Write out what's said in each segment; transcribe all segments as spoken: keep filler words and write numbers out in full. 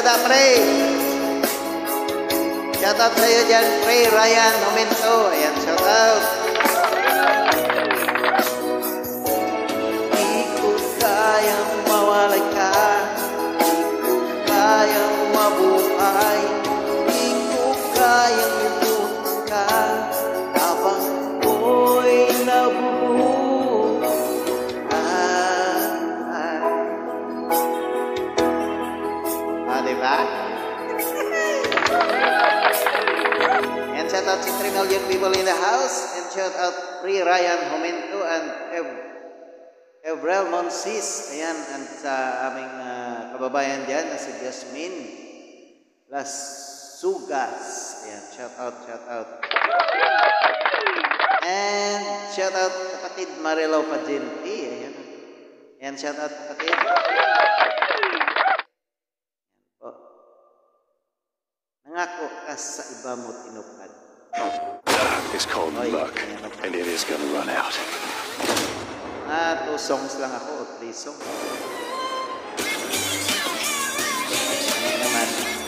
wala, pre. Shoutout sa'yo dyan, pre. Ryan Momento. Ayan, shoutout. Di ko kayang mawalay ka. Di ko kayang mabuhay. Di ko kayang ibutin ka. Habang ko'y nabubuhay. Ah, diba? And shout out to three million people in the house. And shout out Pre Ryan Momento and Ev Evrel Monsis. Ayan, and sa aming uh, kababayan dyan na si Jasmine Las Sugas. Ayan, shout out, shout out. And shout out kapatid Marilo Pagenti. Ayan. Ayan, shout out kapatid. Nangako ka sa iba mo tinupad. It's called luck, and it is gonna run out. Ah, two songs lang ako, o three songs. Ayan naman.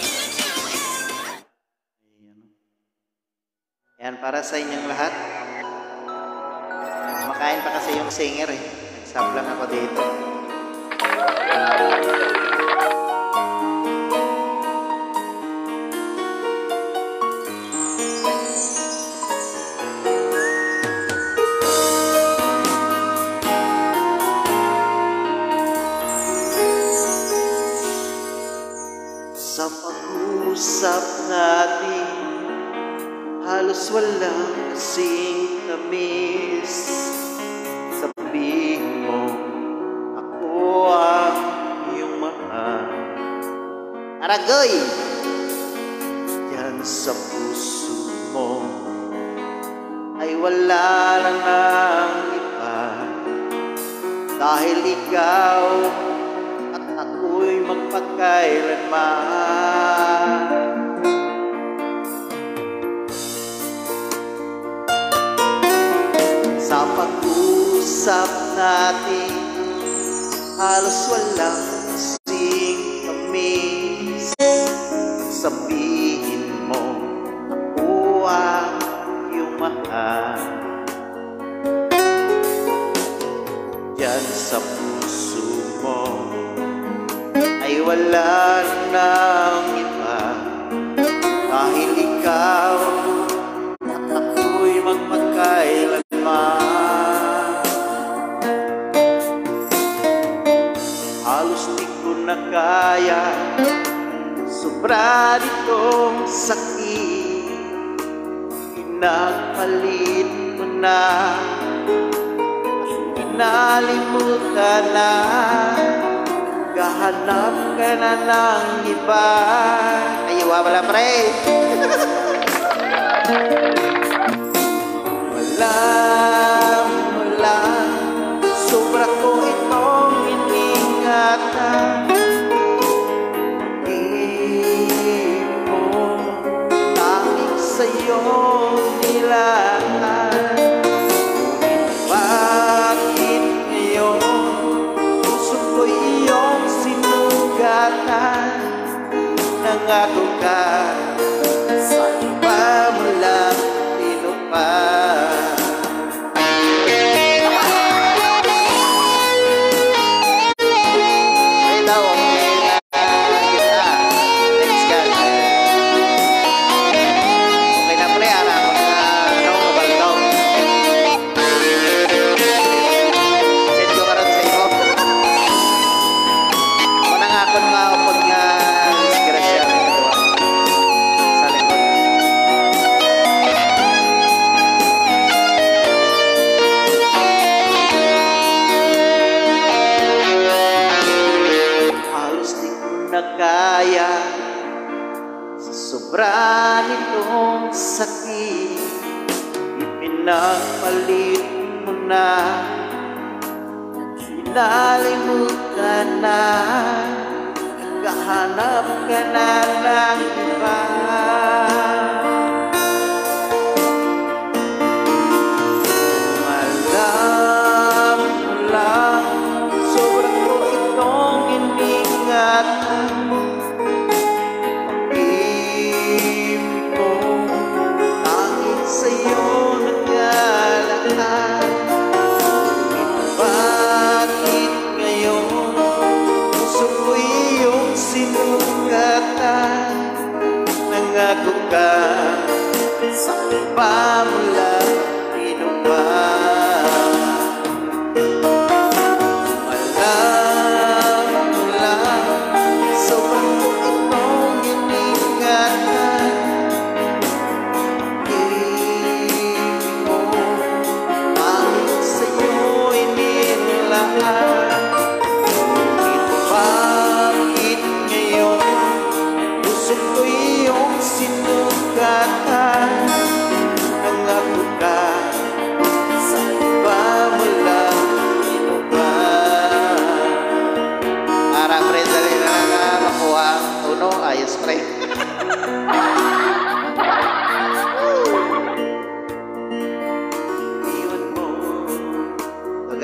Ayan. Ayan, para sa inyong lahat. Makain pa kasi yung singer eh. Nag-stop lang ako dito. Sa pag-uusap natin, halos walang kasing tamis. Sabihin mo, ako ang iyong mahal. Aragoy! Yan sa puso mo ay wala lang ang iba. Dahil ikaw at ako'y magpagkailanman. Sa pag-usap natin, halos walang kasing tamis. Sabihin mo, ako ang iyong mahal. Diyan sa puso mo ay wala nang iba. Dahil ikaw at ako'y magpagkailanman. Halos di ko na kaya, sobra ditong sakit. Pinagpalit mo na, pinalimutan na. Gahanap ka na ng iba. Ay, wala pre. Wala, wala. Sobra ko itong iningatan. Di mo tanging sa'yo nilaan. Bakit ngayon puso ko'y iyong sinugatan? Nangako ka sa iba mo lang tinupad. Ay daw, okay na kita. Thanks God. Okay na pre, ara ako na ano, mabaldaw. Send ko karoon sa iyo. Manang ako nga upod nga disgrasya rin ito sa likod. Halos di ko na kaya sa sobra nitong sakit. Ipinagpalit mo na, pinalimutan na. Gahanap ka na ng iba. Malam mo lang, sobrang ko itong iningatan.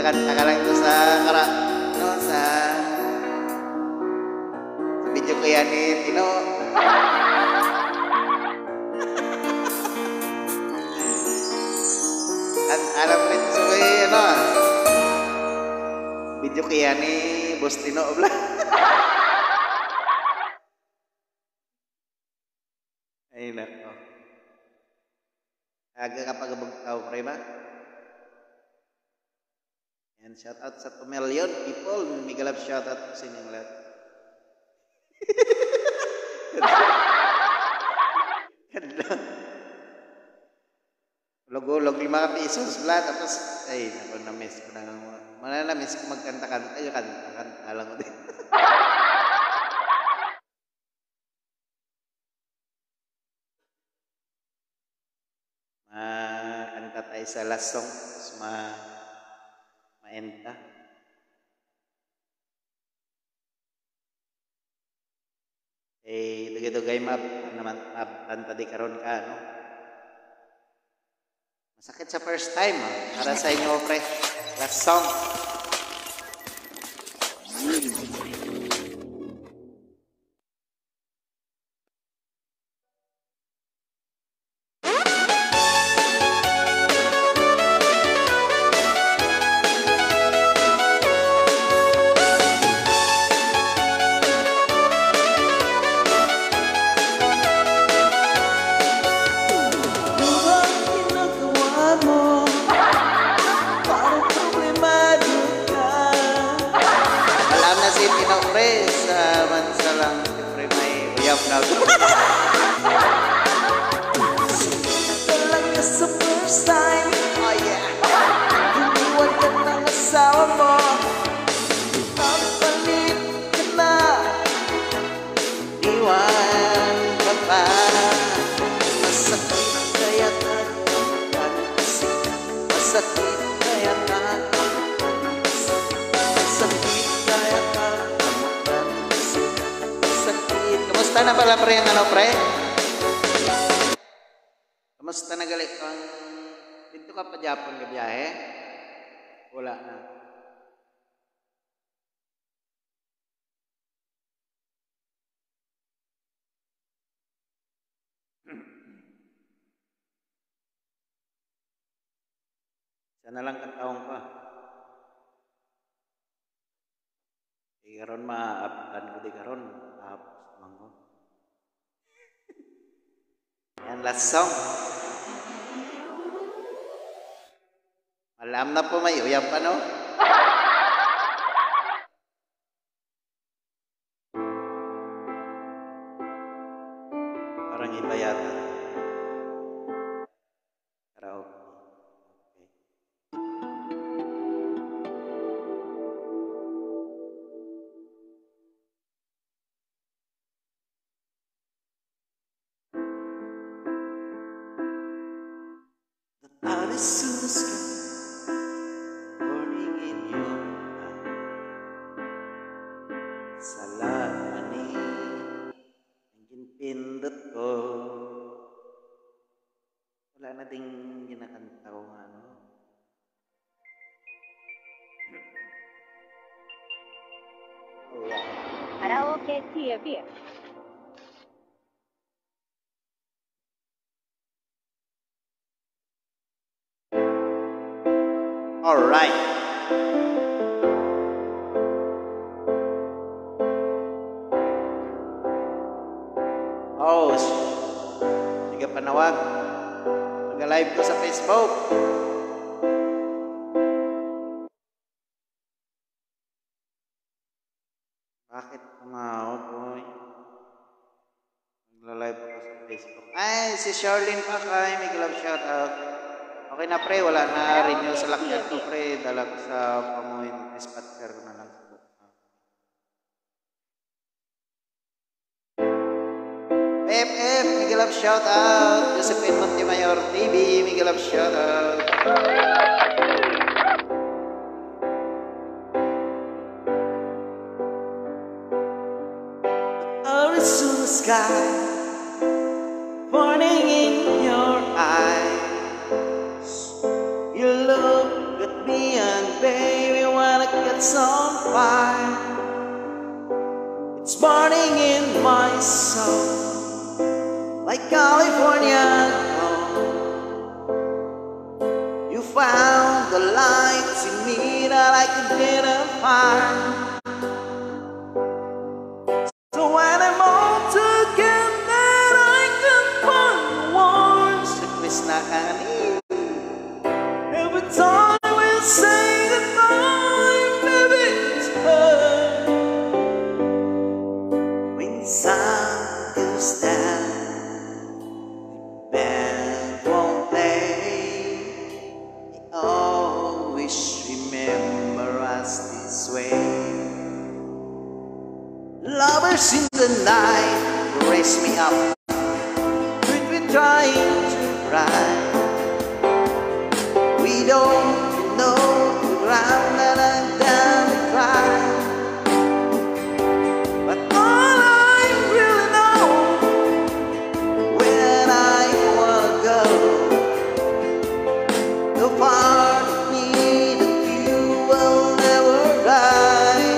Kakanta ka lang ito sa kara, ano, sa sa video ko yan ni Tino. At alam rin sa may, ano, video ko yan ni Boss Tino. Ay, nako. Aga kapag abagtaw, pre ba? And shout out sa two million people. Mega love shout out sa inyong lahat. Log-log lima pesos pala. Tapos, ay, naku, na-miss ko na. Mana na-miss ko magkanta-kanta. Ay, kanta-kanta lang ko din. Makanta tayo sa last song. Tapos, ma... maenta. Eh, dugay-dugay mab naman mabanta di karon ka, no? Masakit sa first time, ha? Para sa inyo, pre. Last song. Talaga sa first time, oh yeah, iniwan ka ng asawa mo, napalit ka na, iwan ka pa. masakit kaya tayo kasi, masakit kaya tayo masakit kaya tayo kasi, masakit. Kamusta na pala, pre, ang ano, pre? Kamusta na galit kang dito ka pa Japon ka biyahe? Wala na. Sana lang kataong pa. Di karon ma-updan ko di karon. Tapos mangko. Yan, last song. Alam na po may uyab pa, no? Parang iba yata. Karaoke. Okay. The thought is soon as gone. Salat ani ang pindot ko. Wala na ding ginakanta ko nga, ano. Karaoke T V. All right. Oh, sige panawag. Mag-live ko sa Facebook. Bakit tumawag, boy? Magla-live ko sa Facebook. Ay, si Charlene pa kay may love shout out. Okay na, pre, wala na renew sa lakyan ko, pre. Dala ko sa pamuhin dispatcher ko na lang. F F, Miguel Love shout out. Josephine Montemayor T V, Miguel Love shout out. Arizona sky, burning in your eyes. You look at me and babe, that's on fire. It's burning in my soul like California gold. You found the lights in me that I couldn't find. So when I'm all together, I can find the words Si Chris na kanin. every time we say goodbye. Maybe it's hurt when the sun goes down. The band won't play. They always remember us this way. Lovers in the night raise me up. We'd be trying to cry. We don't know the ground that I'm down to cry. But all I really know, when I wanna go, the part of me that you will never die.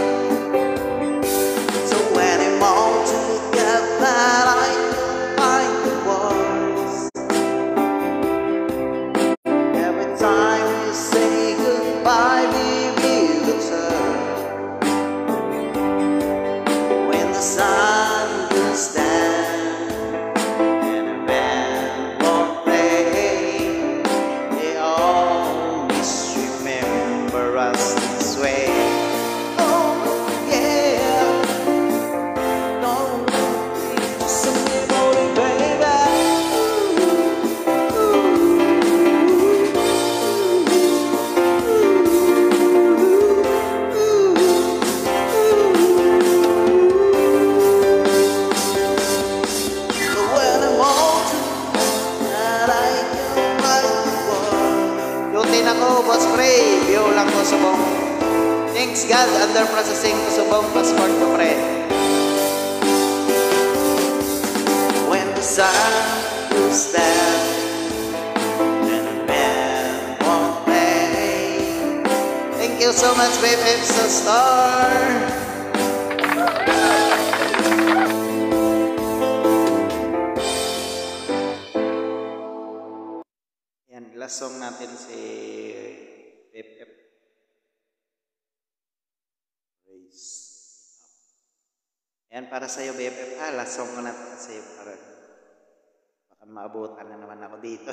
So when I'm all together, I can find the words. Every time you say goodbye, baby, looks hurt. When the sun goes down and a band won't play, they always remember us this way. Oh yeah, don't just a memory, baby. So when I'm all tonight, I can find the words. Duty na ko, Boss Pre. View lang ko subong. Thanks God, under processing ko subong passport ko, pre. When the sun goes down and the band won't play. Thank you so much, babe, sa star. Yan, last song natin si B F F. Raise up. Yan, para sa'yo, B F F. Ah, last song ko na sa'yo. Para baka maabutan na naman ako dito.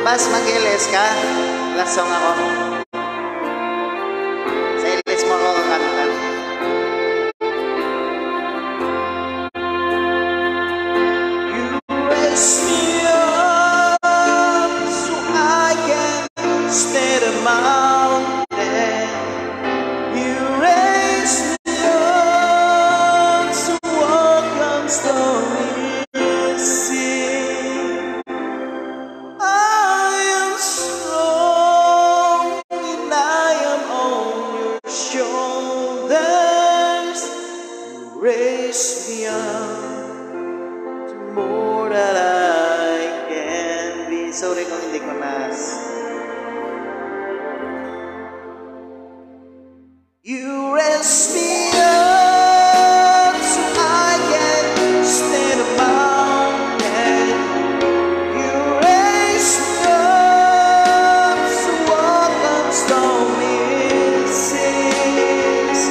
Bas, mag-L S ka? Last song ako. Sa L S mo ako kakanta. You raise me up so I can stay the mountain. You raise me up so I can stormy sea. Raise me up to more than I can be. Sorry kung hindi ko nas. You raise me up so I can stand the mountain. You raise me up so I can stormy seas.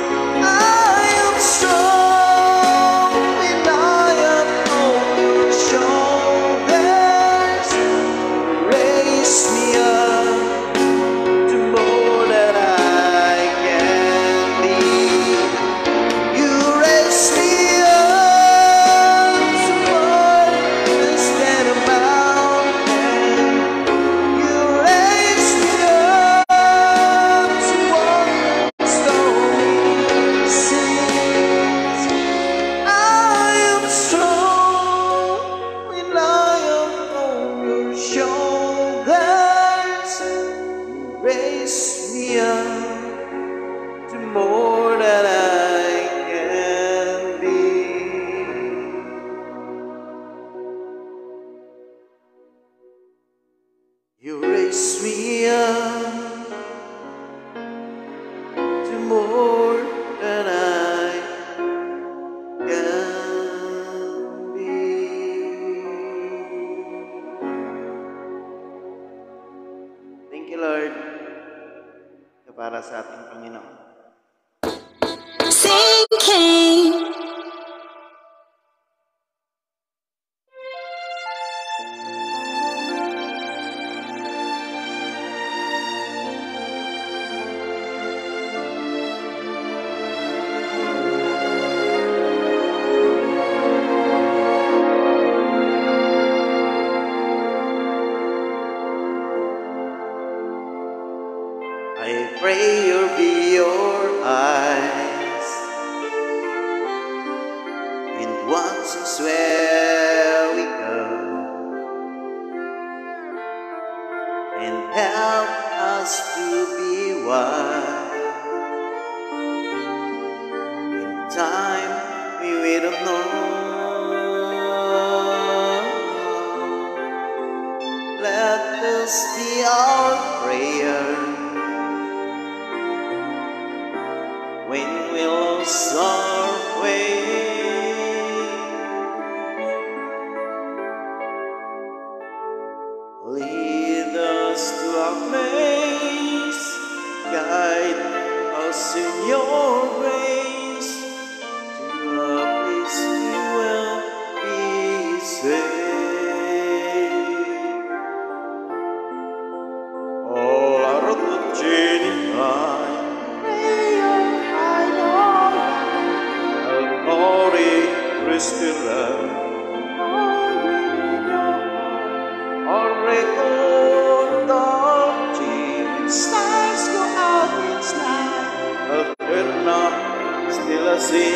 Raise me up to more than I can be. You raise me up to more than I can be. Thank you, Lord. Para sa ating Panginoon. Sinking. I pray you'll be your eyes in watching where we go and help us to be wise in time we don't know. Let this be our prayer when we lose our way. Lead us to a place, guide us in your grace, to a place we will be saved. All our good journey our record of Jesus. Stars go out in night, eternal, still a sea.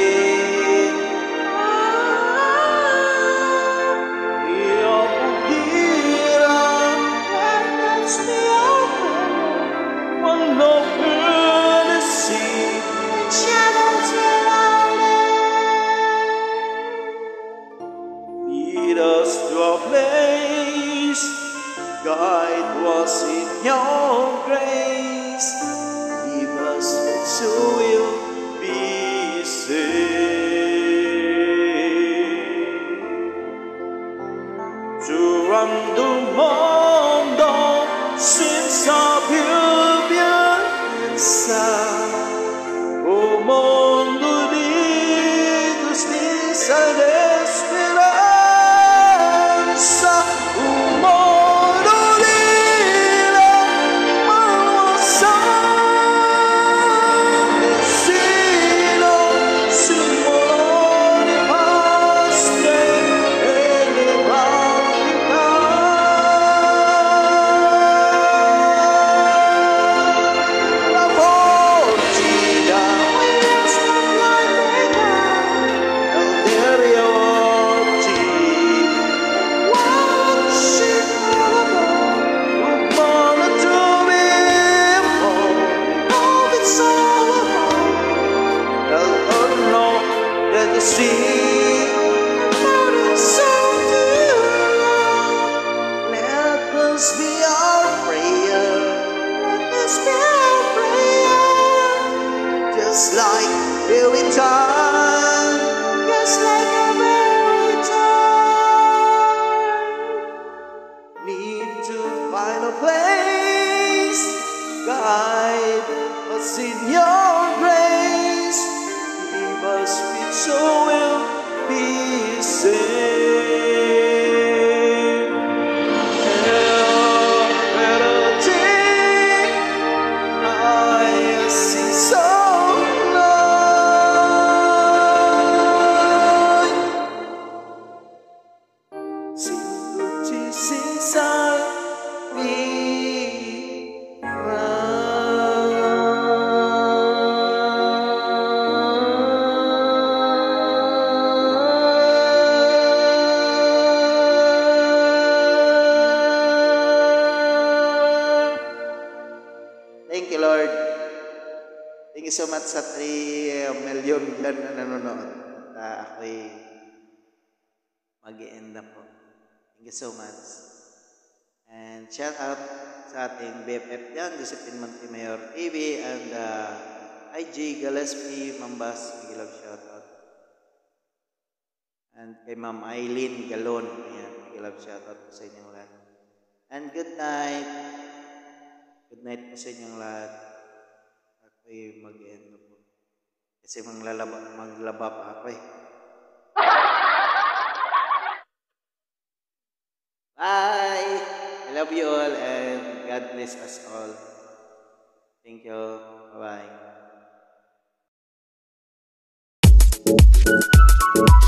Lead us to a place, guide us in your grace, give us so we'll be saved. Durante o mundo senza più violenza, o mondo di giustizia ed speranza, un mondo you so much sa three million dyan na nanonood. At uh, ako'y mag-i-end na po. Thank you so much. And shout out sa ating B F F dyan, Josephine Montemayor T V, and uh, I G Gillespie Mambas, big love shout out. And kay Ma'am Eileen Galon, ayan, big love shout out po sa inyong lahat. And good night. Good night po sa inyong lahat. Ako'y mag-end na po. Kasi maglalaba, maglaba pa ako eh. Bye! I love you all and God bless us all. Thank you. Bye-bye.